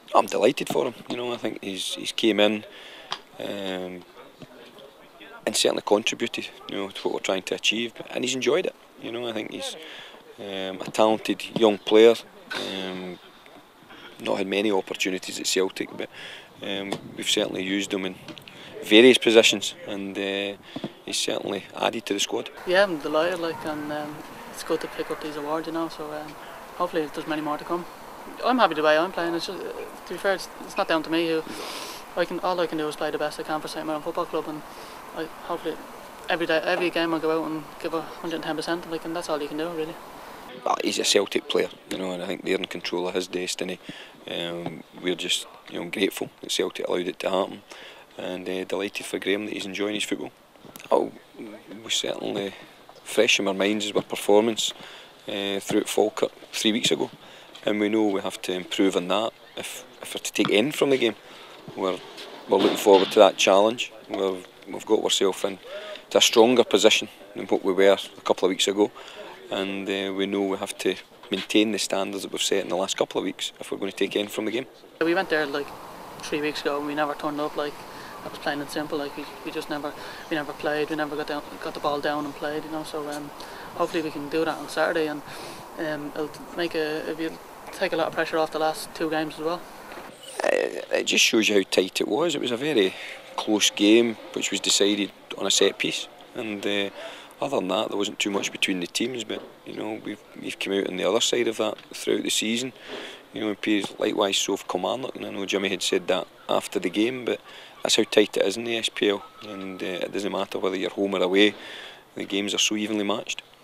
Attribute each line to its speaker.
Speaker 1: I'm delighted for him. I think he's came in um, and certainly contributed, to what we're trying to achieve, and he's enjoyed it. I think he's a talented young player. Not had many opportunities at Celtic, but we've certainly used him in various positions, and he's certainly added to the squad.
Speaker 2: Yeah, I'm delighted, and it's good to pick up these awards, so hopefully there's many more to come. I'm happy the way I'm playing. It's just, to be fair, it's not down to me. All I can do is play the best I can for St Mirren Football Club, and hopefully every game I go out and give 110%, and that's all you can do, really.
Speaker 1: Well, he's a Celtic player, and I think they're in control of his destiny. We're just, grateful that Celtic allowed it to happen, and delighted for Graham that he's enjoying his football. Oh, we certainly fresh in our minds is our performance through at Falkirk 3 weeks ago, and we know we have to improve on that if we're to take anything from the game. We're looking forward to that challenge. We've got ourselves into a stronger position than what we were a couple of weeks ago, and we know we have to maintain the standards that we've set in the last couple of weeks if we're going to take anything from the game.
Speaker 2: We went there 3 weeks ago and we never turned up. That was plain and simple. We just never played. We never got the ball down and played. So hopefully we can do that on Saturday, and it'll take a lot of pressure off the last 2 games as well.
Speaker 1: It just shows you how tight it was. It was a very close game, which was decided on a set piece, and other than that, there wasn't too much between the teams. But we've come out on the other side of that throughout the season. In periods likewise, so have Kilmarnock, and I know Jimmy had said that after the game. But that's how tight it is in the SPL, and it doesn't matter whether you're home or away. The games are so evenly matched.